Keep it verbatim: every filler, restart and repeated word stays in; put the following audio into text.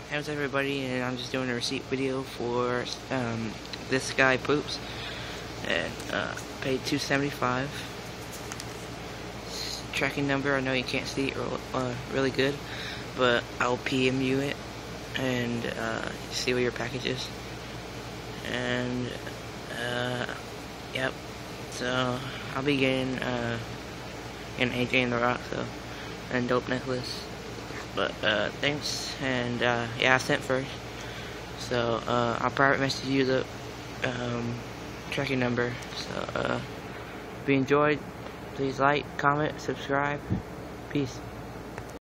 How's everybody? And I'm just doing a receipt video for um, This Guy Poops, and uh, paid two seventy-five. Tracking number, I know you can't see it uh, really good, but I'll P M you it and uh, see what your package is. And uh, yep, so I'll be getting uh, an A J in the Rock, so, and dope necklace. But uh, thanks, and uh, yeah, I sent first, so uh, I'll private message you the um, tracking number. So uh, if you enjoyed, please like, comment, subscribe. Peace.